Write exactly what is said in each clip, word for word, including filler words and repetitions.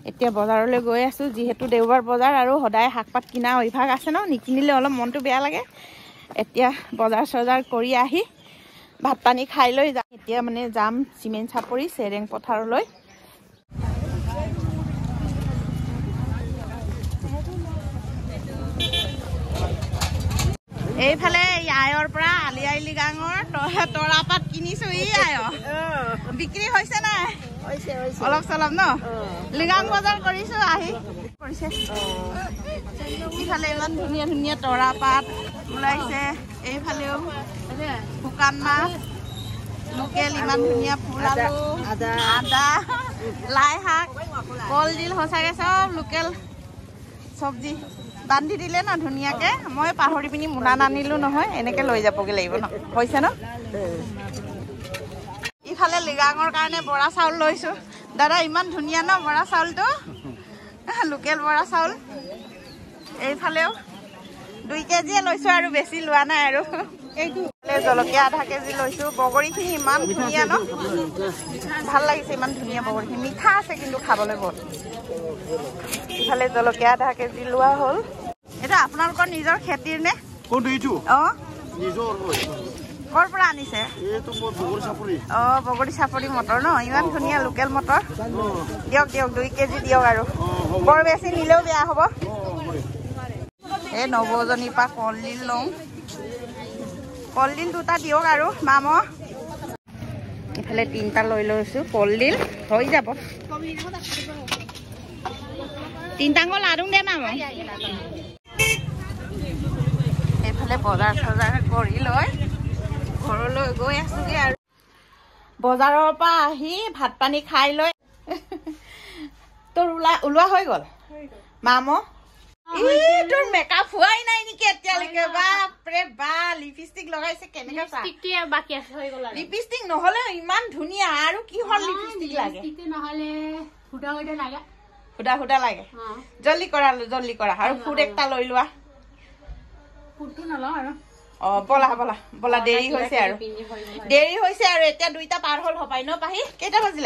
এতিয়া বজাৰলৈ গৈ আছোঁ যিহেতু দেওবাৰ বজাৰ আৰু সদায় শাক পাত কিনা অভ্যাস আছে ন নিকিনিলে অলপ মনটো বেয়া লাগে এতিয়া বজাৰ চজাৰ কৰি আহি ভাত পানী খাই লৈ যাম এতিয়া মানে যাম চিমেণ্ট চাপৰি চেৰেং পথাৰলৈ এইফালে আয়ৰ পৰা আলি আইলি গাঙৰ তৰা পাত কিনিছো ই আয় বিক্ৰী হৈছে নাই অলপ চলপ ন লিগাং বজাৰ কৰিছো আহি কৰিছে ইফালে ইমান ধুনীয়া ধুনীয়া তৰা পাত ওলাইছে এইফালেও শুকান মাছ লোকেল ইমান ধুনীয়া ফুল আলু আদা লাই শাক কলডিল সঁচাকে চব লোকেল চব্জি বান্ধি দিলে ন ধুনীয়াকে মই পাহৰি পিনি মোনা নানিলো নহয় এনেকে লৈ যাবগে লাগিব ন হৈছে ন ইফালে লিগাঙৰ কাৰণে বৰা চাউল লৈছো দাদা ইমান ধুনীয়া ন বৰা চাউলটো লোকেল বৰা চাউল এইফালেও দুই কেজিয়ে লৈছো আৰু বেছি লোৱা নাই আৰু এইটো জলকীয়া আধা কেজি লৈছো বগৰীখিনি ইমান ধুনীয়া ন ভাল লাগিছে ইমান ধুনীয়া বগৰীখিনি মিঠা আছে কিন্তু খাবলৈ বৰ ইফালে জলকীয়া আধা কেজি লোৱা হ'ল এটা আপোনালোকৰ নিজৰ খেতিৰ নে কোনটো এইটো অ নিজৰ কৰ পৰা আনিছে এইটো মোৰ বগৰী চাপৰি অ বগৰী চাপৰি মটৰ ন ইমান ধুনীয়া লোকেল মটৰ দিয়ক দিয়ক দুই কেজি দিয়ক আৰু বৰ বেছি নিলেও বেয়া হ'ব এই নৱজনীৰ পৰা কলডিল লওঁ কলডিল দুটা দিয়ক আৰু মাম ইফালে তিনিটা লৈ লৈছো কলডিল হৈ যাব তিনিটাঙৰ লাডু দে মাম এইফালে বজাৰ চজাৰ কৰি লৈ ঘৰলৈ গৈ আছোগে আৰু বজাৰৰ পৰা আহি ভাত পানী খাই লৈ তোৰ ওলা ওলোৱা হৈ গ'ল মাম তোৰ মেকআপ হোৱাই নাই নেকি এতিয়ালৈকে বাপৰে বা লিপষ্টিক লগাইছে কেনেকে লিপষ্টিক নহলে ইমান ধুনীয়া আৰু কি হল লিপষ্টিক লাগে সুদা সুদা লাগে জলদি কৰা জলদি কৰা আৰু ফুড একটা লৈ লোৱা অ বলা বলা বলা দেৰি হৈছে আৰু দেৰি হৈছে আৰু এতিয়া দুইটা পাৰ হল হবাই ন পাহি কেইটা বাজিলে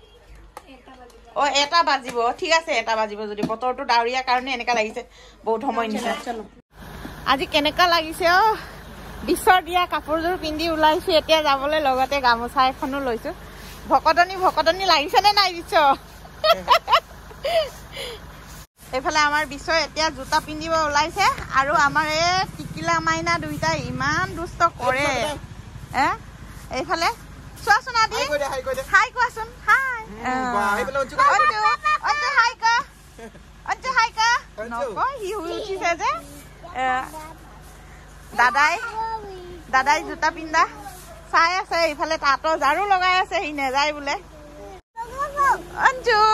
অ এটা বাজিব ঠিক আছে এটা বাজিব যদি বতৰটো ডাৱৰীয়া কাৰণে এনেকা লাগিছে বহুত সময় নিছে আজি কেনেকা লাগিছে অ বিশ্বৰ দিয়া কাপোৰযোৰ পিন্ধি ওলাইছো এতিয়া যাবলৈ লগতে গামোচা এখনো লৈছো ভকতনি ভকতনি লাগিছে নে নাই বিশ্ব এইফালে আমাৰ বিশ্ব এতিয়া জোতা পিন্ধিব ওলাইছে আৰু আমাৰ এই টিকিলা মাইনা দুইটা ইমান দুষ্ট কৰে হে এইফালে চোৱাচোন আদি হাই কোৱাচোন হাই অঞ্জু হাই ক অঞ্জু হাই ক নকয় সি শুই উঠিছে যে দাদাই দাদাই জোতা পিন্ধা চাই আছে এইফালে তাঁতৰ ঝাৰু লগাই আছে সি নেযায় বোলে অঞ্জু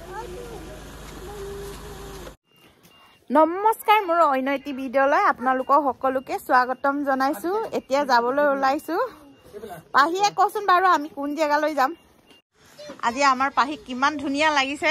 নমস্কাৰ মোৰ অন্য এটি ভিডিঅ'লৈ আপোনালোকক সকলোকে স্বাগতম জনাইছো এতিয়া যাবলৈ ওলাইছো পাহিয়ে কচোন বাৰু আমি কোন জেগালৈ যাম আজি আমাৰ পাহি কিমান ধুনীয়া লাগিছে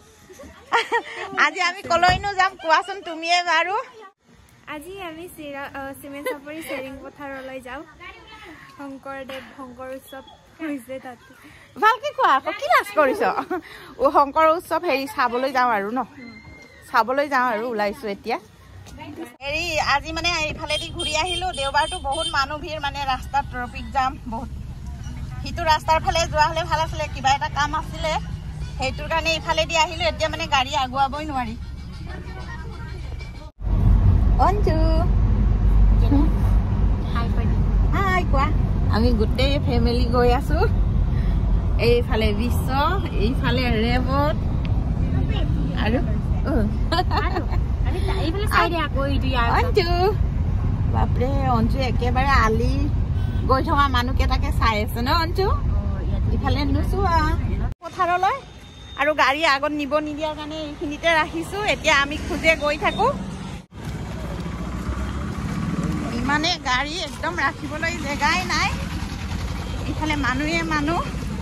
আজি আমি কলৈনো যাম কোৱাচোন তুমিয়ে বাৰু আজি আমি চিমেণ্ট চাপৰি চেৰিং পথাৰলৈ যাওঁ শংকৰদেৱ শংকৰ উৎসৱ হৈছে তাত ভালকে কোৱা আকৌ কি লাজ কৰিছ ও শংকৰ উৎসৱ হেৰি চাবলৈ যাওঁ আৰু ন চাবলৈ যাওঁ আৰু ওলাইছো এতিয়া হেৰি আজি মানে এইফালেদি ঘূৰি আহিলো দেওবাৰটো বহুত মানুহ ভিৰ মানে ৰাস্তাত ট্ৰাফিক জাম বহুত সিটো ৰাস্তাৰ ফালে যোৱা হলে ভাল আছিলে কিবা এটা কাম আছিলে সেইটোৰ কাৰণে এইফালেদি আহিলো এতিয়া মানে গাড়ী আগুৱাবই নোৱাৰি অঞ্জু হাই কোৱা আমি গোটেই ফেমিলি গৈ আছো এইফালে বিশ্ব এইফালে ৰেবত আৰু অঞ্জু বাপৰে অঞ্জু একেবাৰে আলি গৈ থকা মানুহকেইটাকে চাই আছে ন অঞ্জু ইফালে নোচোৱা পথাৰলৈ আৰু গাড়ী আগত নিব নিদিয়াৰ কাৰণে এইখিনিতে ৰাখিছো এতিয়া আমি খোজে গৈ থাকো ইমানে গাড়ী একদম ৰাখিবলৈ জেগাই নাই ইফালে মানুহে মানুহ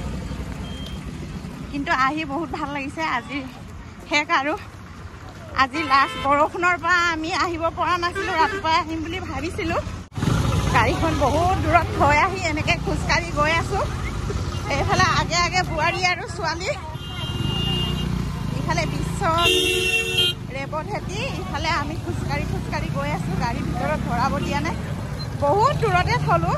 কিন্তু আহি বহুত ভাল লাগিছে আজি শেষ আৰু আজি লাষ্ট বৰষুণৰ পৰা আমি আহিব পৰা নাছিলো ৰাতিপুৱা আহিম বুলি ভাবিছিলো গাড়ীখন বহুত দূৰত থৈ আহি এনেকে খোজকাঢ়ি গৈ আছো এইফালে আগে আগে বুঢ়াৰী আৰু ছোৱালী ইফালে ষ্টেচন ৰেবত হেতি ইফালে আমি খোজকাঢ়ি খোজকাঢ়ি গৈ আছোঁ গাড়ীৰ ভিতৰত ভৰাব দিয়া নাই বহুত দূৰতে থলোঁ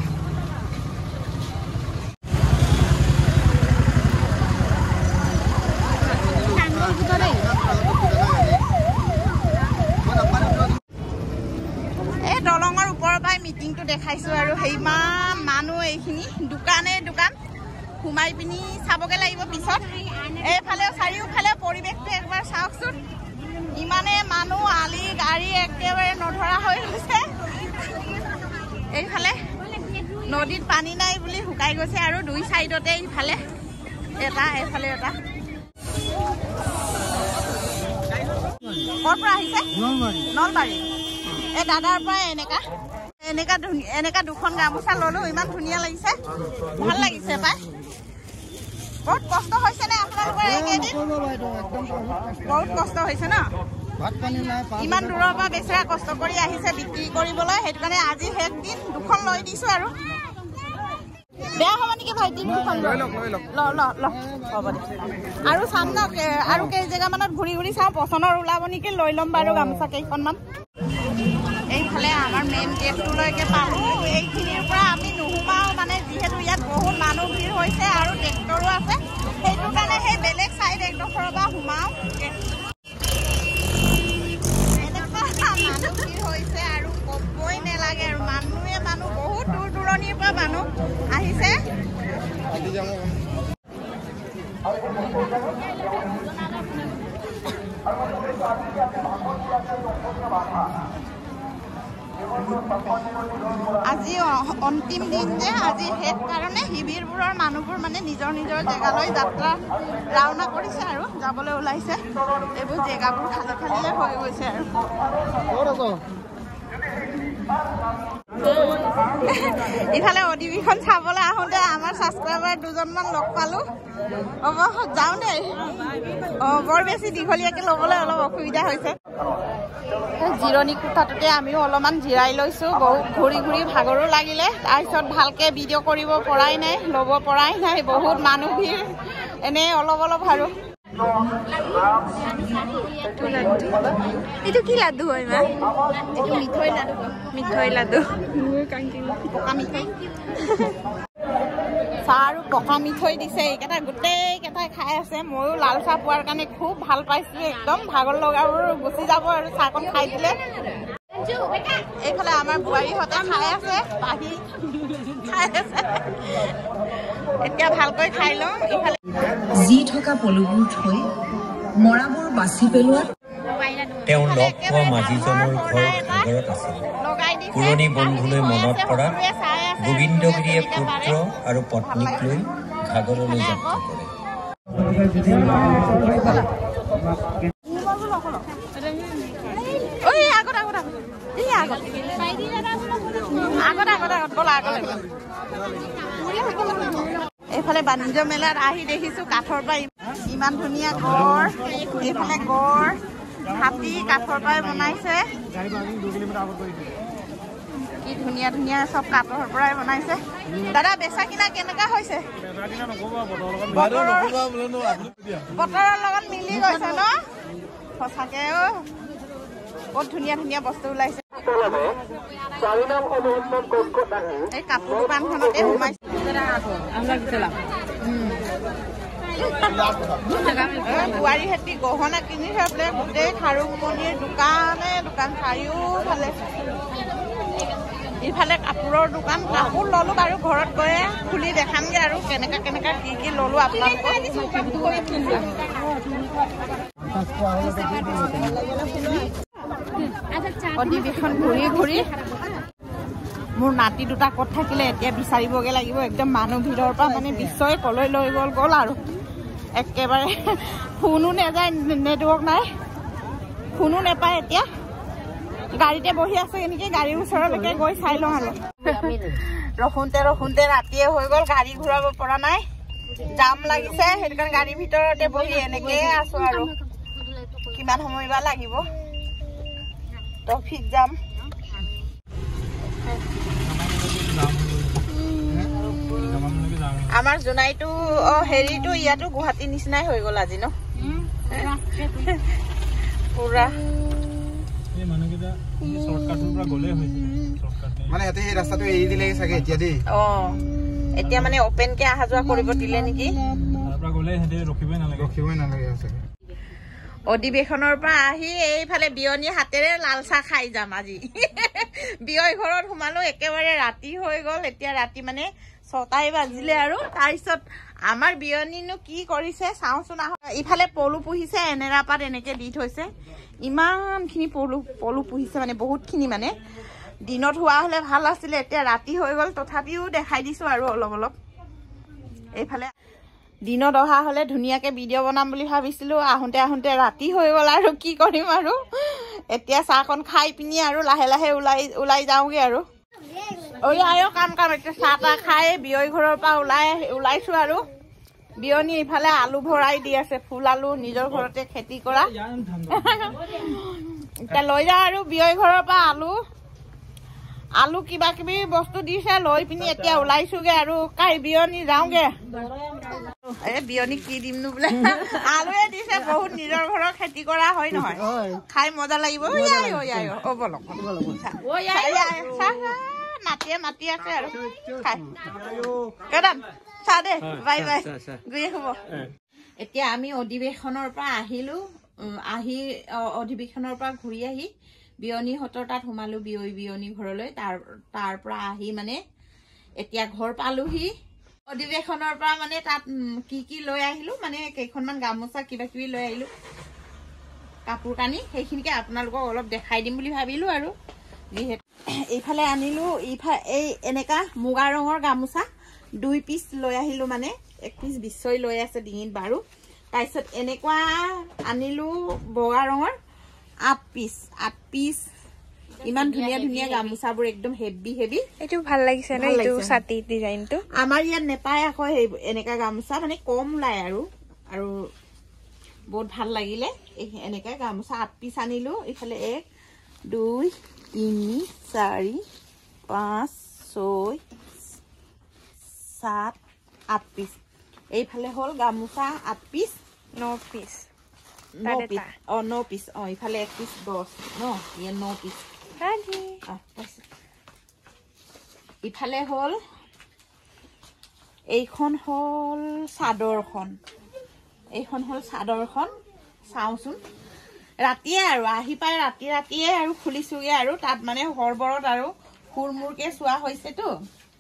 এই দলঙৰ ওপৰৰ পৰাই মিটিংটো দেখাইছোঁ আৰু সেইমান মানুহ এইখিনি দোকানে দোকান সোমাই পিনি চাবগে লাগিব পিছত এইফালে চাৰিওফালে পৰিৱেশটো একবাৰ চাওকচোন ইমানে মানুহ আলি গাড়ী একেবাৰে নধৰা হৈ গৈছে এইফালে নদীত পানী নাই বুলি শুকাই গৈছে আৰু দুই চাইডতে ইফালে এটা এইফালে এটা ক'ৰ পৰা আহিছে নলবাৰী এই দাদাৰ পৰা এনেকা এনেকা এনেকা দুখন গামোচা ললো ইমান ধুনীয়া লাগিছে ভাল লাগিছে পাই বহুত কষ্ট হৈছে নে আপোনালোকৰ এইকেইদিন বহুত কষ্ট হৈছে ন ইমান দূৰৰ পৰা বেচেৰা কষ্ট কৰি আহিছে বিক্ৰী কৰিবলৈ সেইটো কাৰণে আজি শেষ দিন দুখন লৈ দিছোঁ আৰু বেয়া হ'ব নেকি ভাইটি দুখন ল ল ল হ'ব দে আৰু চাম ন আৰু কেই জেগামানত ঘূৰি ঘূৰি চাওঁ পচন্দৰ ওলাব নেকি লৈ ল'ম বাৰু গামোচা কেইখনমান এইফালে আমাৰ মেইন গেটটোলৈকে পালোঁ এইখিনিৰ পৰা আমি নোসোমাওঁ মানে যিহেতু ইয়াত বহুত মানুহ ভিৰ হৈছে আৰু ট্ৰেক্টৰো আছে সেইটো কাৰণে সেই বেলেগ চাইড একডোখৰৰ পৰা সোমাওঁ এনেকুৱা মানুহ ভিৰ হৈছে আৰু ক'বই নালাগে আৰু মানুহে মানুহ বহুত দূৰ দূৰণিৰ পৰা মানুহ আহিছে আজি অন্তিম দিন যে আজি শেষ কাৰণে শিবিৰবোৰৰ মানুহবোৰ মানে নিজৰ নিজৰ জেগালৈ যাত্ৰা ৰাওনা কৰিছে আৰু যাবলৈ ওলাইছে এইবোৰ জেগাবোৰ খালী খালীয়ে হৈ গৈছে আৰু ইফালে অধিৱেশন চাবলৈ আহোঁতে আমাৰ ছাবস্ক্ৰাইবাৰ দুজনমান লগ পালোঁ হ'ব যাওঁ দেই অঁ বৰ বেছি দীঘলীয়াকৈ ল'বলৈ অলপ অসুবিধা হৈছে জিৰণি কোঠাটোতে আমিও অলপমান জিৰাই লৈছোঁ বহুত ঘূৰি ঘূৰি ভাগৰো লাগিলে তাৰপিছত ভালকৈ ভিডিঅ' কৰিব পৰাই নাই ল'ব পৰাই নাই বহুত মানুহ ভিৰ এনেই অলপ অলপ আৰু এইটো কি লাডু হয় মা এইটো মিঠৈ লাডু মিঠৈ লাডু পকা মিঠৈ চাহ আৰু পকা মিঠৈ দিছে এইকেইটা গোটেইকেইটাই খাই আছে ময়ো লাল চাহ পোৱাৰ কাৰণে খুব ভাল পাইছোঁ একদম ভাগৰ লগাবোৰ গুচি যাব আৰু চাহকণ খাই দিলে এইফালে আমাৰ বোৱাৰীহঁতে খাই আছে পাহি খাই আছে এতিয়া ভালকৈ খাই লওঁ ইফালে জি থকা পলুবোৰ থৈ মৰাবোৰ বাছি পেলোৱাত তেওঁ লগ পোৱা মাঝিজনৰ ঘৰ ঘৰত আছিল পুৰণি বন্ধুলৈ মনত কৰাত গোবিন্দগিৰিয়ে পুত্ৰ আৰু পত্নীক লৈ ঘাগৰলৈ যাত্ৰা কৰে এইফালে বাণিজ্য মেলাত আহি দেখিছোঁ কাঠৰ পৰা ইমান ধুনীয়া গড় এইফালে গড় হাতী কাঠৰ পৰাই বনাইছে কি ধুনীয়া ধুনীয়া চব কাঠৰ পৰাই বনাইছে দাদা বেচা কিনা কেনেকুৱা হৈছে বতৰৰ লগত মিলি গৈছে ন সঁচাকে অ বহুত ধুনীয়া ধুনীয়া বস্তু ওলাইছে এই কাপোৰ দোকানখনতে সোমাইছে বোৱাৰী খেতি গহনা কিনি থৈ পেলাই গোটেই খাৰু মণিৰ দোকানে দোকান চাৰিওফালে ইফালে কাপোৰৰ দোকান কাপোৰ ল'লোঁ বাৰু ঘৰত গৈ খুলি দেখামগৈ আৰু কেনেকুৱা কেনেকুৱা কি কি ল'লোঁ আপোনালোকক অধিৱেশন ঘূৰি ঘূৰি মোৰ নাতি দুটা ক'ত থাকিলে এতিয়া বিচাৰিবগৈ লাগিব একদম মানুহ ভিৰৰ পৰা মানে বিশ্বই কলৈ লৈ গ'ল গ'ল আৰু একেবাৰে ফোনো নাযায় নেটৱৰ্ক নাই ফোনো নাপায় এতিয়া গাড়ীতে বহি আছে এনেকৈ গাড়ীৰ ওচৰলৈকে গৈ চাই লওঁ আৰু ৰখোঁতে ৰখোঁতে ৰাতিয়ে হৈ গ'ল গাড়ী ঘূৰাব পৰা নাই জাম লাগিছে সেইটো কাৰণে গাড়ীৰ ভিতৰতে বহি এনেকৈয়ে আছোঁ আৰু কিমান সময় বা লাগিব ট্ৰেফিক জাম আমাৰ জোনাইটো অ হেৰিটো ইয়াতো গুৱাহাটীৰ নিচিনাই হৈ গ'ল আজি ন পুৰা এই মানুহকেইটা এই শৰ্টকাটৰ পৰা গ'লে হৈছে শৰ্টকাট মানে এতে এই ৰাস্তাটো এৰি দিলে চাগে এতিয়া দেই অ এতিয়া মানে ওপেন কে আহা যোৱা কৰিব দিলে নেকি তাৰ পৰা গ'লে হেতে ৰখিবই নালাগে ৰখিবই নালাগে চাগে অধিবেশনৰ পৰা আহি এইফালে বিয়নী হাতেৰে লাল চাহ খাই যাম আজি বিয়ই ঘৰত সোমালো একেবাৰে ৰাতি হৈ গ'ল এতিয়া ৰাতি মানে ছটাই বাজিলে আৰু তাৰপিছত আমাৰ বিয়নীনো কি কৰিছে চাওঁচোন আহ ইফালে পলু পুহিছে এনেৰা পাত এনেকে দি থৈছে ইমানখিনি পলু পলু পুহিছে মানে বহুতখিনি মানে দিনত হোৱা হলে ভাল আছিলে এতিয়া ৰাতি হৈ গ'ল তথাপিও দেখাই দিছো আৰু অলপ অলপ এইফালে দিনত অহা হলে ধুনীয়াকে ভিডিঅ' বনাম বুলি ভাবিছিলো আহোঁতে আহোঁতে ৰাতি হৈ গ'ল আৰু কি কৰিম আৰু এতিয়া চাহকণ খাই পিনি আৰু লাহে লাহে ওলাই ওলাই যাওঁগে আৰু ঐ আয়ো কাম কাম এতিয়া চাহ তাহ খাই বিয়ৈ ঘৰৰ পৰা ওলাই ওলাইছো আৰু বিয়নী ইফালে আলু ভৰাই দি আছে ফুল আলু নিজৰ ঘৰতে খেতি কৰা এতিয়া লৈ যাওঁ আৰু বিয়ৈ ঘৰৰ পৰা আলু আলু কিবা কিবি বস্তু দিছে লৈ পিনি এতিয়া ওলাইছোগে আৰু কাই বিয়নী যাওঁগে এ বিয়নী কি দিমনো বোলে আলুৱে দিছে বহুত নিজৰ ঘৰৰ খেতি কৰা হয় নহয় খাই মজা লাগিব অ বলক নাতিয়ে মাতি আছে আৰু খাই কেদান চাহ দে বাই বাই গৈ হ'ব এতিয়া আমি অধিবেশনৰ পৰা আহিলো আহি অধিবেশনৰ পৰা ঘূৰি আহি বিয়নীহঁতৰ তাত সোমালো বিয়ৈ বিয়নী ঘৰলৈ তাৰ তাৰ পৰা আহি মানে এতিয়া ঘৰ পালোহি অধিবেশনৰ পৰা মানে তাত কি কি লৈ আহিলো মানে কেইখনমান গামোচা কিবা কিবি লৈ আহিলো কাপোৰ কানি সেইখিনিকে আপোনালোকক অলপ দেখাই দিম বুলি ভাবিলো আৰু যিহেতু এইফালে আনিলো ইফালে এই এনেকা মুগা ৰঙৰ গামোচা দুই পিচ লৈ আহিলো মানে এক পিচ বিশ্বই লৈ আছে ডিঙিত বাৰু তাৰপিছত এনেকুৱা আনিলো বগা ৰঙৰ আঠ পিচ আঠ পিচ ইমান ধুনীয়া ধুনীয়া গামোচাবোৰ একদম হেভি হেভি এইটো ভাল লাগিছে ন এইটো ছাতি ডিজাইনটো আমাৰ ইয়াত নেপায় আকৌ এনেকা গামোচা মানে কম ওলাই আৰু আৰু বহুত ভাল লাগিলে এনেকা গামোচা আঠ পিচ আনিলো ইফালে এক দুই তিনি চাৰি পাঁচ ছয় সাত আঠ পিচ এইফালে হ'ল গামোচা আঠ পিচ ন পিচ ন পিচ অ ন পিচ অ ইফালে এক পিচ দহ ন ইয়াত ন পিচ ইফালে হ'ল এইখন হ'ল চাদৰখন এইখন হ'ল চাদৰখন চাওঁচোন ৰাতিয়ে আৰু আহি পাই ৰাতি ৰাতিয়ে আৰু খুলিছোগে আৰু তাত মানে হৰবৰত আৰু সুৰ মুৰকে চোৱা হৈছেতো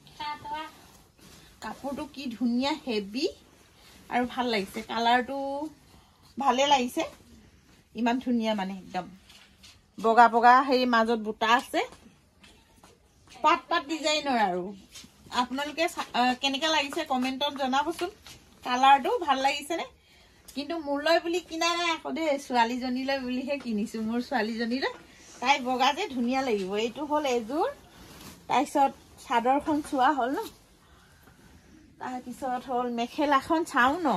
কাপোৰটো কি ধুনীয়া হেভি আৰু ভাল লাগিছে কালাৰটো ভালে লাগিছে ইমান ধুনীয়া মানে একদম বগা বগা হেৰি মাজত বুটা আছে পাত পাত ডিজাইনৰ আৰু আপোনালোকে কেনেকা লাগিছে কমেন্টত জনাবচোন কালাৰটো ভাল লাগিছে নে কিন্তু মোৰলৈ বুলি কিনা নাই আকৌ দেই ছোৱালীজনীলৈ বুলিহে কিনিছো মোৰ ছোৱালীজনীলৈ তাই বগা যে ধুনীয়া লাগিব এইটো হ'ল এযোৰ তাৰপিছত চাদৰখন চোৱা হ'ল ন তাৰপিছত হ'ল মেখেলাখন চাওঁ ন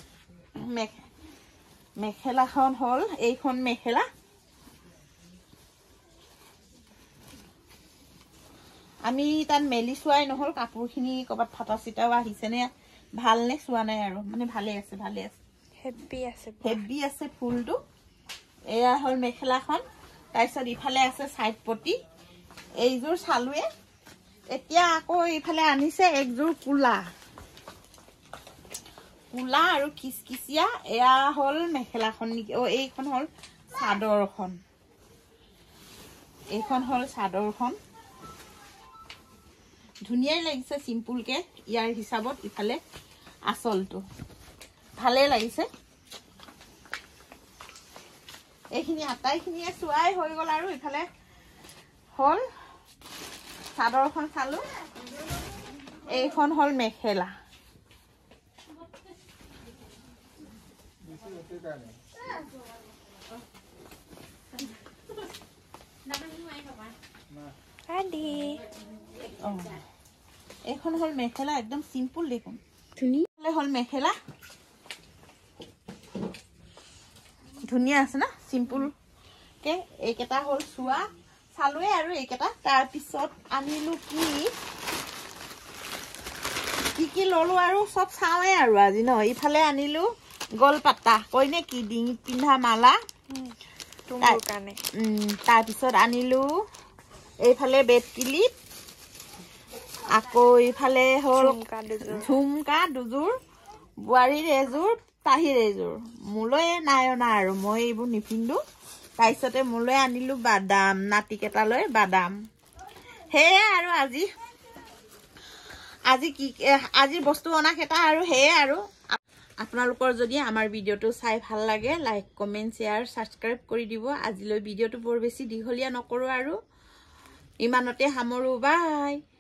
মেখেলাখন হ'ল এইখন মেখেলা আমি তাত মেলি চোৱাই নহ'ল কাপোৰখিনি ক'ৰবাত ফাটা চিটাও আহিছে নে ভালনে চোৱা নাই আৰু মানে ভালে আছে ভালে আছে হেভি আছে হেভি আছে ফুলটো এয়া হ'ল মেখেলাখন তাৰপিছত ইফালে আছে চাইড পটি এইযোৰ চালোৱে এতিয়া আকৌ ইফালে আনিছে একযোৰ কোলা কোলা আৰু কিচকিচিয়া এয়া হ'ল মেখেলাখন নেকি অ এইখন হ'ল চাদৰখন এইখন হ'ল চাদৰখন ধুনীয়াই লাগিছে চিম্পুলকে ইয়াৰ হিচাপত ইফালে আচলটো ভালে লাগিছে এইখিনি আটাইখিনিয়ে চোৱাই হৈ গ'ল আৰু ইফালে হ'ল চাদৰখন চালো এইখন হ'ল মেখেলা এইখন হ'ল মেখেলা একদম চিম্পুল দেখোন ধুনীয়া হ'ল মেখেলা ধুনীয়া আছে না চিম্পুল কে এইকেইটা হ'ল চোৱা চালোৱে আৰু এইকেইটা তাৰপিছত আনিলো কি কি কি ললো আৰু চব চাওঁৱে আৰু আজি ন ইফালে আনিলো গলপাতা কইনে কি ডিঙিত পিন্ধা মালা তুমৰ কাৰণে তাৰপিছত আনিলোঁ এইফালে বেড ক্লিপ আকৌ এইফালে হ'ল ঝুমকা দুযোৰ বোৱাৰীৰ এযোৰ তাহিৰ এযোৰ মোলৈ নাই অনা আৰু মই এইবোৰ নিপিন্ধো তাৰপিছতে মোলৈ আনিলোঁ বাদাম নাতিকেইটালৈ বাদাম সেয়ে আৰু আজি আজি কি আজিৰ বস্তু অনা কেইটা আৰু সেয়ে আৰু আপোনালোকৰ যদি আমাৰ ভিডিঅ'টো চাই ভাল লাগে লাইক কমেণ্ট শ্বেয়াৰ ছাবস্ক্ৰাইব কৰি দিব আজিলৈ ভিডিঅ'টো বৰ বেছি দীঘলীয়া নকৰোঁ আৰু ইমানতে সামৰোঁ বাই